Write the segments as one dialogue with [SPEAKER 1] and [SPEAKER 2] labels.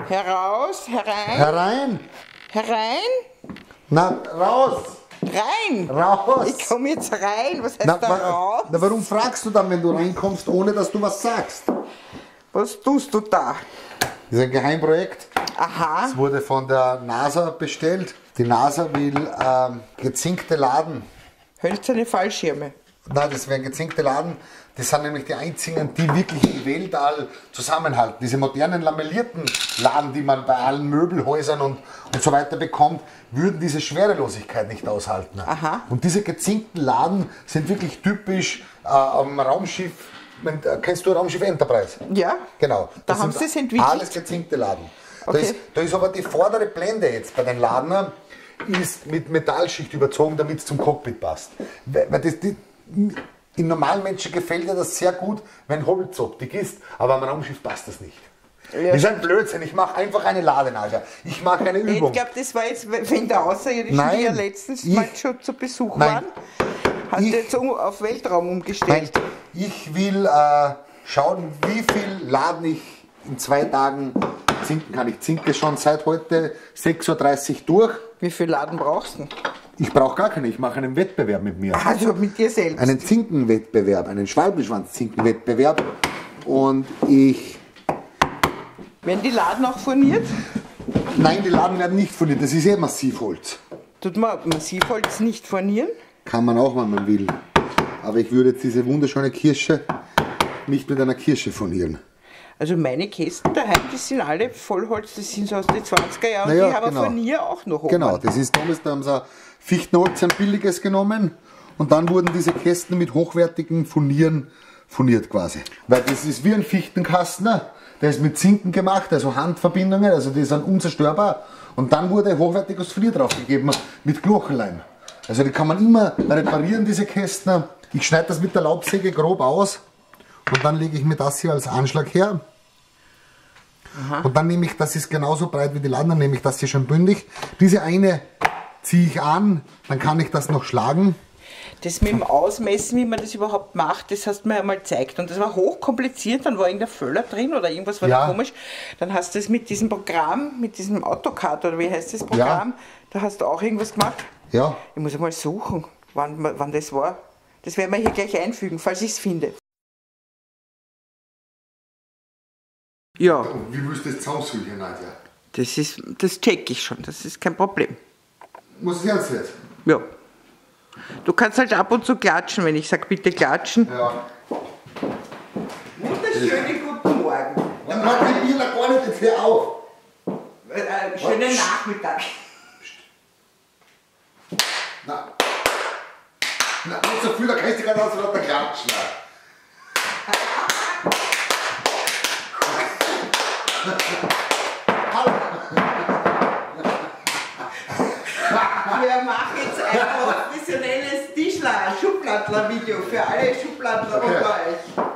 [SPEAKER 1] Heraus, herein.
[SPEAKER 2] Herein.
[SPEAKER 1] Herein?
[SPEAKER 2] Na, raus.
[SPEAKER 1] Rein.
[SPEAKER 2] Raus.
[SPEAKER 1] Ich komme jetzt rein. Was heißt
[SPEAKER 2] Na,
[SPEAKER 1] da raus?
[SPEAKER 2] na, warum fragst du dann, wenn du reinkommst, ohne dass du was sagst?
[SPEAKER 1] Was tust du da?
[SPEAKER 2] Das ist ein Geheimprojekt.
[SPEAKER 1] Aha.
[SPEAKER 2] Es wurde von der NASA bestellt. Die NASA will gezinkte Laden.
[SPEAKER 1] Hölzerne Fallschirme.
[SPEAKER 2] Nein, das wären gezinkte Laden. Das sind nämlich die einzigen, die wirklich die Weltall zusammenhalten. Diese modernen lamellierten Laden, die man bei allen Möbelhäusern und so weiter bekommt, würden diese Schwerelosigkeit nicht aushalten.
[SPEAKER 1] Aha.
[SPEAKER 2] Und diese gezinkten Laden sind wirklich typisch am Raumschiff. Kennst du Raumschiff Enterprise?
[SPEAKER 1] Ja.
[SPEAKER 2] Genau.
[SPEAKER 1] Da
[SPEAKER 2] Das
[SPEAKER 1] haben
[SPEAKER 2] sind
[SPEAKER 1] sie es entwickelt.
[SPEAKER 2] alles gezinkte Laden.
[SPEAKER 1] Okay.
[SPEAKER 2] Da ist aber die vordere Blende jetzt bei den Laden ist mit Metallschicht überzogen, damit es zum Cockpit passt. Weil in normalen Menschen gefällt dir das sehr gut, wenn Holzoptik ist, aber am Raumschiff passt das nicht.
[SPEAKER 1] Ja.
[SPEAKER 2] Das ist ein Blödsinn. Ich mache einfach eine Ladenalter. Ich mache eine Übung.
[SPEAKER 1] Ich glaube, das war jetzt, wenn der Außerirdischen,
[SPEAKER 2] Nein,
[SPEAKER 1] die ja letztens mal schon zu Besuch waren, hast du jetzt auf Weltraum umgestellt.
[SPEAKER 2] Nein, ich will schauen, wie viel Laden ich in 2 Tagen zinken kann. Ich zinke schon seit heute 6:30 Uhr durch.
[SPEAKER 1] Wie viel Laden brauchst du?
[SPEAKER 2] Ich brauche gar keine, ich mache einen Wettbewerb mit mir.
[SPEAKER 1] Also mit dir selbst.
[SPEAKER 2] Einen Zinkenwettbewerb, einen Schwalbenschwanz-Zinkenwettbewerb. Und ich...
[SPEAKER 1] Werden die Laden auch furniert?
[SPEAKER 2] Nein, die Laden werden nicht furniert, das ist eh Massivholz.
[SPEAKER 1] Tut man Massivholz nicht furnieren?
[SPEAKER 2] Kann man auch, wenn man will. Aber ich würde jetzt diese wunderschöne Kirsche nicht mit einer Kirsche furnieren.
[SPEAKER 1] Also meine Kästen daheim, die sind alle Vollholz, das sind so aus den 20er Jahren,
[SPEAKER 2] Naja,
[SPEAKER 1] die haben
[SPEAKER 2] genau.
[SPEAKER 1] wir Furnier auch noch oben.
[SPEAKER 2] Genau, das ist damals, da haben sie Fichtenholz, ein billiges genommen und dann wurden diese Kästen mit hochwertigen Furnieren furniert quasi. Weil das ist wie ein Fichtenkasten, der ist mit Zinken gemacht, also Handverbindungen, also die sind unzerstörbar und dann wurde hochwertiges Furnier draufgegeben mit Glochenleim. Also die kann man immer reparieren, diese Kästen. Ich schneide das mit der Laubsäge grob aus und dann lege ich mir das hier als Anschlag her. Aha. Und dann nehme ich, das ist genauso breit wie die Laden, dann nehme ich das hier schon bündig. Diese eine ziehe ich an, dann kann ich das noch schlagen.
[SPEAKER 1] Das mit dem Ausmessen, wie man das überhaupt macht, das hast du mir einmal gezeigt. Und das war hochkompliziert, dann war irgendein Föller drin oder irgendwas war da komisch. Dann hast du das mit diesem Programm, mit diesem AutoCAD oder wie heißt das Programm, da hast du auch irgendwas gemacht.
[SPEAKER 2] Ja.
[SPEAKER 1] Ich muss einmal suchen, wann das war. Das werden wir hier gleich einfügen, falls ich es finde. Ja.
[SPEAKER 2] Und wie willst du das zusammensuchen, Nadja?
[SPEAKER 1] Das check ich schon, das ist kein Problem.
[SPEAKER 2] Muss ich ernst jetzt?
[SPEAKER 1] Ja. Du kannst halt ab und zu klatschen, wenn ich sage, bitte klatschen.
[SPEAKER 2] Ja.
[SPEAKER 1] Wunderschönen guten Morgen.
[SPEAKER 2] Dann mach ich mir da gar nicht, jetzt hör auf.
[SPEAKER 1] Schönen Nachmittag.
[SPEAKER 2] Na. Na, nicht so viel, da kannst du gar nicht so lauter klatschen.
[SPEAKER 1] Wir machen jetzt ein professionelles Tischler-Schublattler-Video für alle Schublattler unter euch.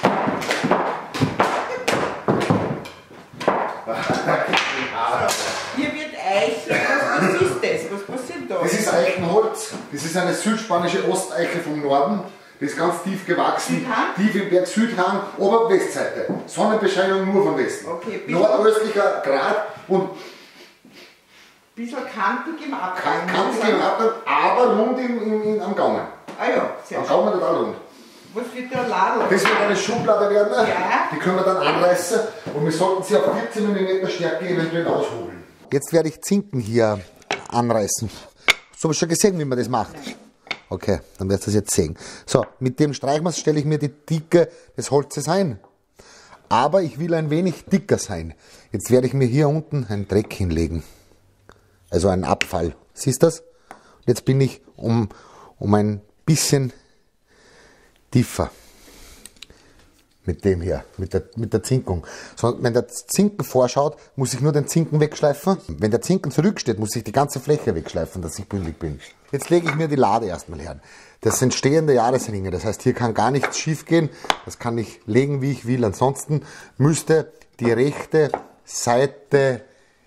[SPEAKER 1] Hier wird Eiche. Was ist das? Was passiert da?
[SPEAKER 2] Das ist Eichenholz. Das ist eine südspanische Osteiche vom Norden. Das ist ganz tief gewachsen,
[SPEAKER 1] Südhang?
[SPEAKER 2] tief im Berg Südhang, Ober- und Westseite. Sonnenbescheinung nur vom Westen.
[SPEAKER 1] Okay,
[SPEAKER 2] nordöstlicher Grad und
[SPEAKER 1] bisschen kantig im Abgang.
[SPEAKER 2] kantig im Abgang, aber rund am Gaumen.
[SPEAKER 1] Ah ja, sehr
[SPEAKER 2] Am
[SPEAKER 1] schön.
[SPEAKER 2] Gaumen total rund.
[SPEAKER 1] Was wird der Ladel?
[SPEAKER 2] Das wird eine Schublade werden,
[SPEAKER 1] Ja.
[SPEAKER 2] die können wir dann anreißen und wir sollten sie auf 14 mm Stärke eventuell aushobeln. Jetzt werde ich Zinken hier anreißen. So, hast du schon gesehen, wie man das macht? Okay, dann wirst du das jetzt sehen. So, mit dem Streichmaß stelle ich mir die Dicke des Holzes ein. Aber ich will ein wenig dicker sein. Jetzt werde ich mir hier unten einen Dreck hinlegen. Also einen Abfall. Siehst du das? Und jetzt bin ich um ein bisschen tiefer. Mit dem hier, mit der Zinkung. So, wenn der Zinken vorschaut, muss ich nur den Zinken wegschleifen. Wenn der Zinken zurücksteht, muss ich die ganze Fläche wegschleifen, dass ich bündig bin. Jetzt lege ich mir die Lade erstmal her. Das sind stehende Jahresringe, das heißt, hier kann gar nichts schief gehen. Das kann ich legen, wie ich will. Ansonsten müsste die rechte Seite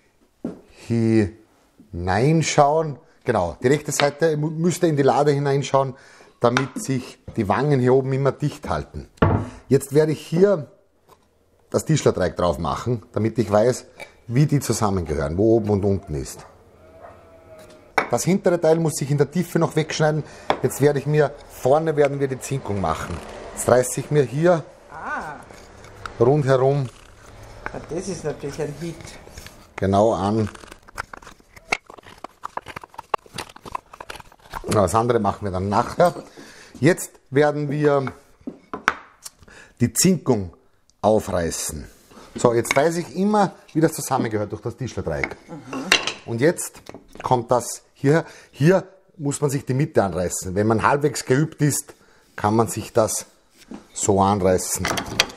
[SPEAKER 2] hineinschauen. Genau, die rechte Seite müsste in die Lade hineinschauen, damit sich die Wangen hier oben immer dicht halten. Jetzt werde ich hier das Tischlerdreieck drauf machen, damit ich weiß, wie die zusammengehören, wo oben und unten ist. Das hintere Teil muss ich in der Tiefe noch wegschneiden. Jetzt werde ich mir, vorne werden wir die Zinkung machen. Jetzt reiße ich mir hier rundherum.
[SPEAKER 1] Das ist natürlich ein Hit.
[SPEAKER 2] Genau an. Das andere machen wir dann nachher. Jetzt werden wir die Zinkung aufreißen. So, jetzt weiß ich immer, wie das zusammengehört durch das Tischlerdreieck. Und jetzt kommt das hier. Hier muss man sich die Mitte anreißen. Wenn man halbwegs geübt ist, kann man sich das so anreißen.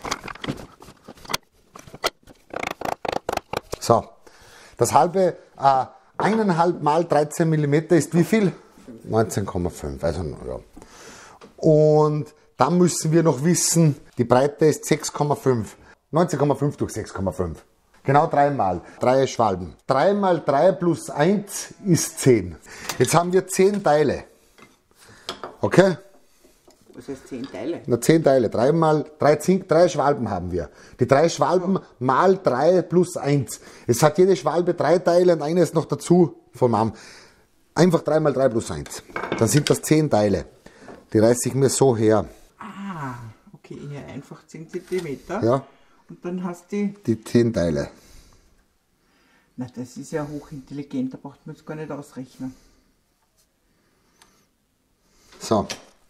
[SPEAKER 2] So, das halbe 1,5 mal 13 mm ist wie viel? 19,5. Also, ja. Und dann müssen wir noch wissen, die Breite ist 6,5. 19,5 durch 6,5. Genau 3 mal. 3 Schwalben. 3 mal 3 plus 1 ist 10. Jetzt haben wir 10 Teile. Okay?
[SPEAKER 1] Was heißt 10 Teile?
[SPEAKER 2] Na, 10 Teile. 3 mal 3 Schwalben haben wir. Die 3 Schwalben mal 3 plus 1. Es hat jede Schwalbe 3 Teile und eine ist noch dazu vom Arm. Einfach 3 mal 3 plus 1. Dann sind das 10 Teile. Die reiße ich mir so her.
[SPEAKER 1] Ah, okay, hier einfach 10 cm.
[SPEAKER 2] Ja.
[SPEAKER 1] Und dann hast du
[SPEAKER 2] die 10 Teile.
[SPEAKER 1] Na, das ist ja hochintelligent, da braucht man es gar nicht ausrechnen.
[SPEAKER 2] So.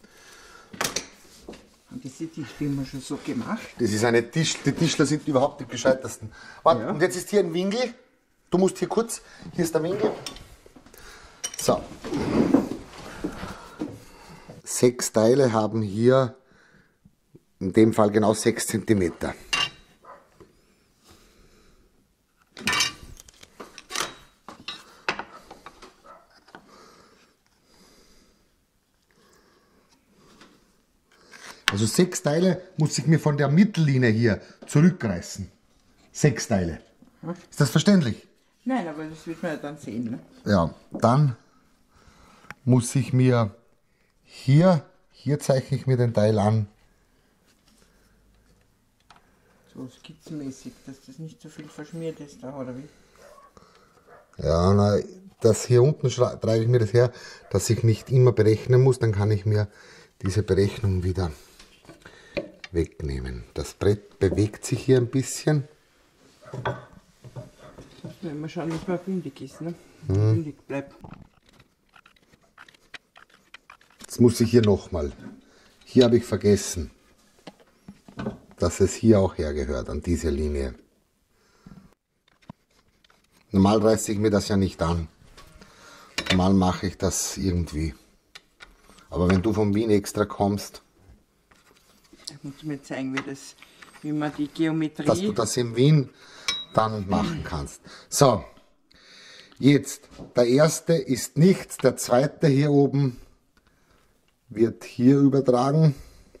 [SPEAKER 1] Und das ist die Stimme schon so gemacht.
[SPEAKER 2] Das ist eine die Tischler sind überhaupt die gescheitesten. Warte, ja. Und jetzt ist hier ein Winkel. Du musst hier kurz, hier ist der Winkel. So. 6 Teile haben hier in dem Fall genau 6 cm. Also 6 Teile muss ich mir von der Mittellinie hier zurückreißen. 6 Teile. Ist das verständlich?
[SPEAKER 1] Nein, aber das wird man ja dann sehen. Ne?
[SPEAKER 2] Ja, dann muss ich mir hier zeichne ich mir den Teil an.
[SPEAKER 1] So skizzenmäßig, dass das nicht so viel verschmiert ist da, oder wie?
[SPEAKER 2] Ja, na, das hier unten trage ich mir das her, dass ich nicht immer berechnen muss, dann kann ich mir diese Berechnung wieder wegnehmen. Das Brett bewegt sich hier ein bisschen.
[SPEAKER 1] Muss man immer schauen, dass man bündig ist, ne? Bündig bleibt.
[SPEAKER 2] Jetzt muss ich hier nochmal. Hier habe ich vergessen, dass es hier auch hergehört, an diese Linie. Normal reiße ich mir das ja nicht an. Normal mache ich das irgendwie. Aber wenn du von Wien extra kommst,
[SPEAKER 1] ich muss mir zeigen, wie man die Geometrie...
[SPEAKER 2] dass du das in Wien dann machen kannst. So, jetzt, der erste ist nichts, der zweite hier oben wird hier übertragen.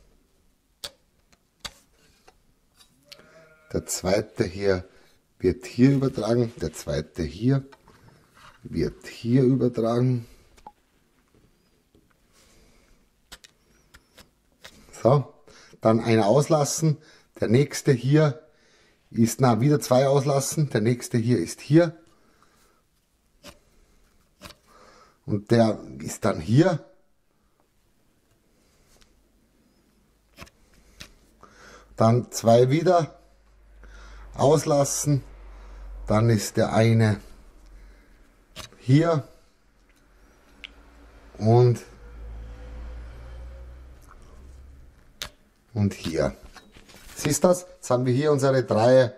[SPEAKER 2] Der zweite hier wird hier übertragen, der zweite hier wird hier übertragen. So, dann einer auslassen, der nächste hier ist, wieder 2 auslassen, der nächste hier ist hier. Und der ist dann hier. Dann 2 wieder auslassen, dann ist der eine hier und hier. Siehst du das? Jetzt haben wir hier unsere drei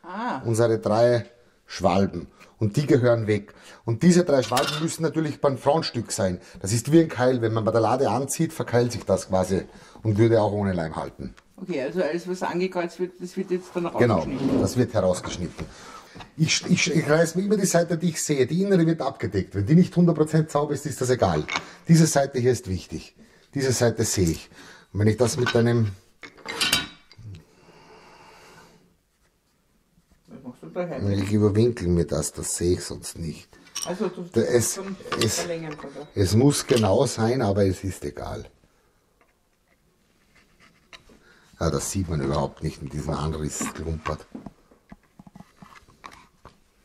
[SPEAKER 2] Schwalben und die gehören weg. Und diese 3 Schwalben müssen natürlich beim Frontstück sein. Das ist wie ein Keil, wenn man bei der Lade anzieht, verkeilt sich das quasi und würde auch ohne Leim halten.
[SPEAKER 1] Okay, also alles, was angekreuzt wird, das wird jetzt dann rausgeschnitten.
[SPEAKER 2] Genau, das wird herausgeschnitten. Ich reiße mir immer die Seite, die ich sehe. Die innere wird abgedeckt. Wenn die nicht 100% sauber ist, ist das egal. Diese Seite hier ist wichtig. Diese Seite sehe ich. Und wenn ich das mit einem...
[SPEAKER 1] Was machst du da?
[SPEAKER 2] Ich überwinkel mir das sehe ich sonst nicht.
[SPEAKER 1] Also du
[SPEAKER 2] es muss genau sein, aber es ist egal. Ja, das sieht man überhaupt nicht in diesem Anriss klumpert.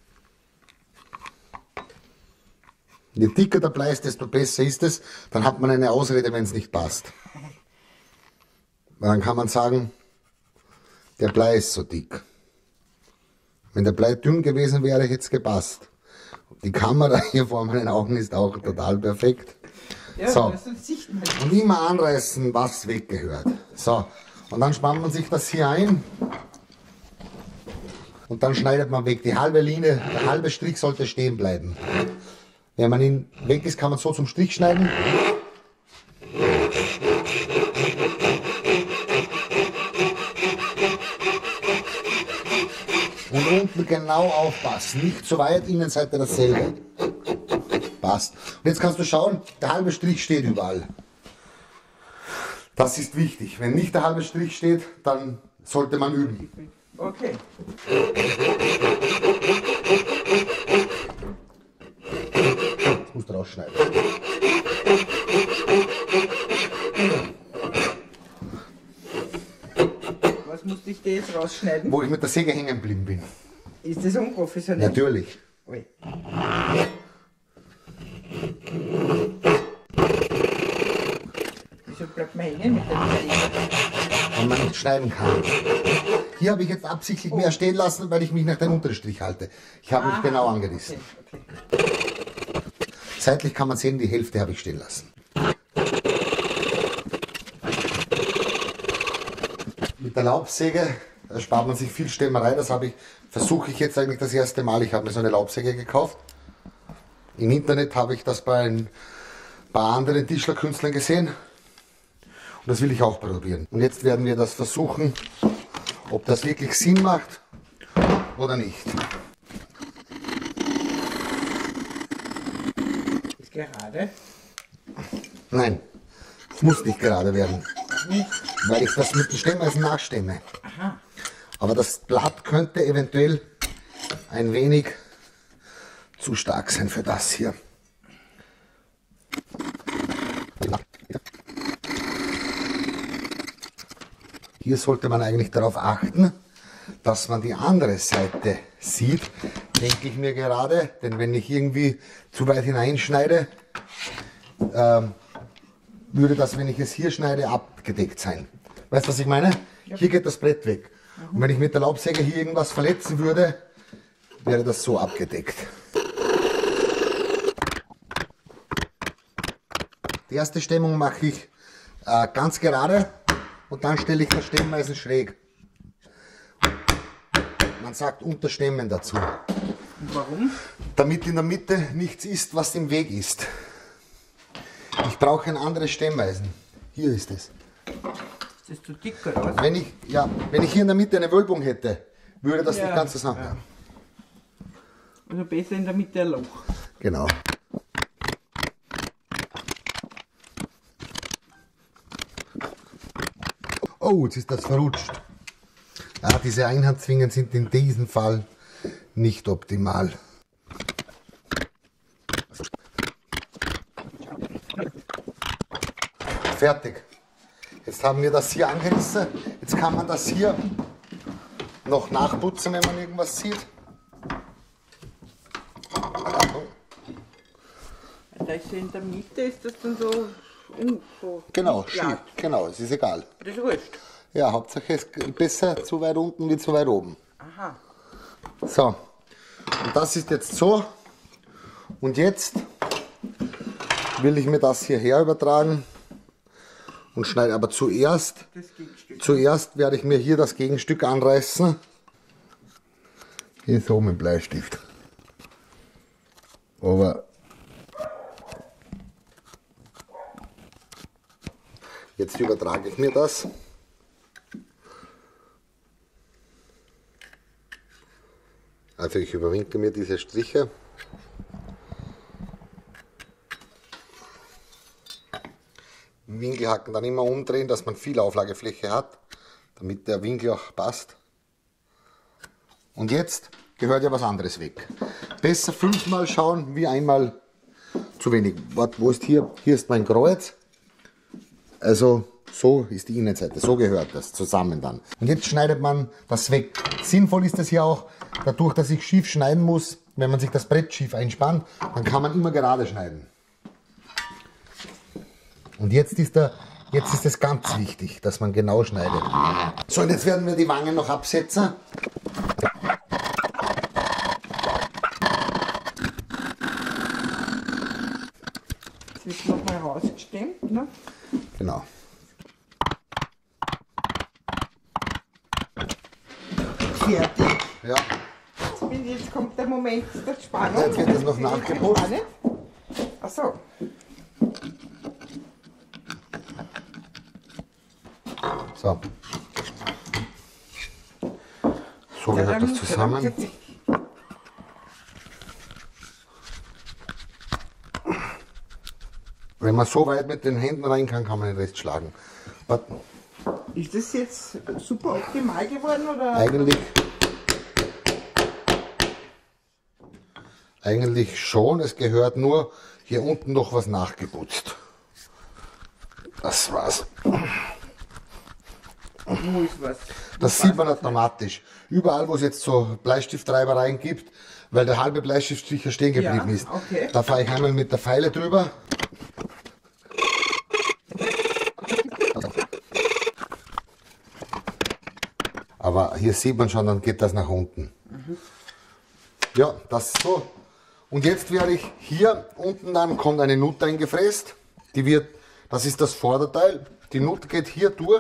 [SPEAKER 2] Je dicker der Blei ist, desto besser ist es. Dann hat man eine Ausrede, wenn es nicht passt. Weil dann kann man sagen, der Blei ist so dick. Wenn der Blei dünn gewesen wäre, hätte es gepasst. Die Kamera hier vor meinen Augen ist auch total perfekt.
[SPEAKER 1] Ja,
[SPEAKER 2] so. Und immer anreißen, was weggehört. So. Und dann spannt man sich das hier ein. Und dann schneidet man weg. Die halbe Linie, der halbe Strich sollte stehen bleiben. Wenn man ihn weg ist, kann man so zum Strich schneiden. Und unten genau aufpassen. Nicht zu weit, Innenseite dasselbe. Passt. Und jetzt kannst du schauen, der halbe Strich steht überall. Das ist wichtig. Wenn nicht der halbe Strich steht, dann sollte man üben.
[SPEAKER 1] Okay.
[SPEAKER 2] Das musst du rausschneiden.
[SPEAKER 1] Was musste ich dir jetzt rausschneiden?
[SPEAKER 2] Wo ich mit der Säge hängen geblieben bin.
[SPEAKER 1] Ist das unprofessionell?
[SPEAKER 2] Natürlich.
[SPEAKER 1] Ui. Wieso bleibt man hängen mit der Säge?
[SPEAKER 2] Wenn man nicht schneiden kann. Hier habe ich jetzt absichtlich mehr stehen lassen, weil ich mich nach dem Unterstrich halte. Ich habe mich genau angerissen.
[SPEAKER 1] Okay.
[SPEAKER 2] Seitlich kann man sehen, die Hälfte habe ich stehen lassen. Mit der Laubsäge spart man sich viel Stemmerei. Das versuche ich jetzt eigentlich das erste Mal. Ich habe mir so eine Laubsäge gekauft. Im Internet habe ich das bei ein paar anderen Tischlerkünstlern gesehen. Und das will ich auch probieren. Und jetzt werden wir das versuchen, ob das wirklich Sinn macht oder nicht.
[SPEAKER 1] Ist gerade?
[SPEAKER 2] Nein, es muss nicht gerade werden, weil ich das mit dem Stemmeisen nachstemme.
[SPEAKER 1] Aha.
[SPEAKER 2] Aber das Blatt könnte eventuell ein wenig zu stark sein für das hier. Hier sollte man eigentlich darauf achten, dass man die andere Seite sieht, denke ich mir gerade. Denn wenn ich irgendwie zu weit hineinschneide, würde das, wenn ich es hier schneide, abgedeckt sein. Weißt du, was ich meine? Ja. Hier geht das Brett weg. Und wenn ich mit der Laubsäge hier irgendwas verletzen würde, wäre das so abgedeckt. Die erste Stemmung mache ich ganz gerade und dann stelle ich das Stemmeisen schräg. Man sagt Unterstemmen dazu.
[SPEAKER 1] Und warum?
[SPEAKER 2] Damit in der Mitte nichts ist, was im Weg ist. Ich brauche ein anderes Stemmeisen. Hier ist es.
[SPEAKER 1] Ist das zu dick oder was?
[SPEAKER 2] Wenn ich hier in der Mitte eine Wölbung hätte, würde das nicht ganz zusammenhängen.
[SPEAKER 1] Also besser in der Mitte ein Loch.
[SPEAKER 2] Genau. Oh, jetzt ist das verrutscht. Ja, diese Einhandzwingen sind in diesem Fall nicht optimal. Fertig. Jetzt haben wir das hier angerissen. Jetzt kann man das hier noch nachputzen, wenn man irgendwas sieht.
[SPEAKER 1] Da ist ja in der Mitte, ist das dann so
[SPEAKER 2] genau, schief. Genau, es ist egal.
[SPEAKER 1] Das ist wurscht.
[SPEAKER 2] Ja, Hauptsache es ist besser zu weit unten wie zu weit oben.
[SPEAKER 1] Aha.
[SPEAKER 2] So, und das ist jetzt so. Und jetzt will ich mir das hierher übertragen und schneide aber zuerst werde ich mir hier das Gegenstück anreißen. Hier so mit Bleistift. Aber jetzt übertrage ich mir das. Also ich überwinkel mir diese Striche. Im Winkelhaken dann immer umdrehen, dass man viel Auflagefläche hat, damit der Winkel auch passt. Und jetzt gehört ja was anderes weg. Besser 5-mal schauen, wie einmal zu wenig. Warte, wo ist hier? Hier ist mein Kreuz. Also so ist die Innenseite, so gehört das zusammen dann. Und jetzt schneidet man das weg. Sinnvoll ist es ja auch, dadurch, dass ich schief schneiden muss, wenn man sich das Brett schief einspannt, dann kann man immer gerade schneiden. Und jetzt ist es ganz wichtig, dass man genau schneidet. So, und jetzt werden wir die Wangen noch absetzen.
[SPEAKER 1] Das ist nochmal rausgestemmt, ne?
[SPEAKER 2] Genau.
[SPEAKER 1] Fertig.
[SPEAKER 2] Ja.
[SPEAKER 1] Jetzt kommt der Moment der Spannung.
[SPEAKER 2] Jetzt wird das noch nachgeputzt.
[SPEAKER 1] Achso.
[SPEAKER 2] So. So gehört das zusammen. Wenn man so weit mit den Händen rein kann, kann man den Rest schlagen. Warten.
[SPEAKER 1] Ist das jetzt super optimal geworden oder?
[SPEAKER 2] Eigentlich schon, es gehört nur hier unten noch was nachgeputzt. Das war's.
[SPEAKER 1] Wo ist was?
[SPEAKER 2] Das sieht man automatisch. Überall, wo es jetzt so Bleistiftreibereien gibt, weil der halbe Bleistift sicher stehen geblieben ist.
[SPEAKER 1] Okay.
[SPEAKER 2] Da fahre ich einmal mit der Feile drüber. Aber hier sieht man schon, dann geht das nach unten. Ja, das ist so. Und jetzt werde ich hier unten, dann kommt eine Nut eingefräst. Das ist das Vorderteil. Die Nut geht hier durch.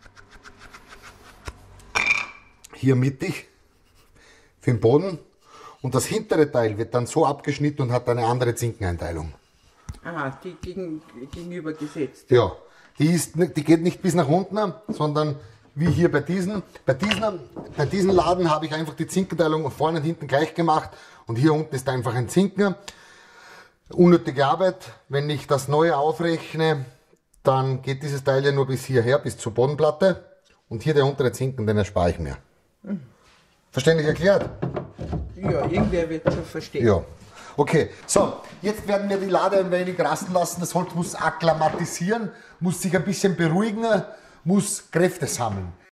[SPEAKER 2] Hier mittig für den Boden. Und das hintere Teil wird dann so abgeschnitten und hat eine andere Zinkeneinteilung.
[SPEAKER 1] Aha, die gegenüber gesetzt.
[SPEAKER 2] Ja, die geht nicht bis nach unten, sondern wie hier bei diesen Laden habe ich einfach die Zinkenteilung vorne und hinten gleich gemacht. Und hier unten ist einfach ein Zinken. Unnötige Arbeit. Wenn ich das neue aufrechne, dann geht dieses Teil ja nur bis hierher, bis zur Bodenplatte. Und hier der untere Zinken, den erspare ich mir. Verständlich erklärt?
[SPEAKER 1] Ja, irgendwer wird schon verstehen.
[SPEAKER 2] Ja. Okay, so, jetzt werden wir die Lade ein wenig rasten lassen. Das Holz muss akklimatisieren, muss sich ein bisschen beruhigen, muss Kräfte sammeln.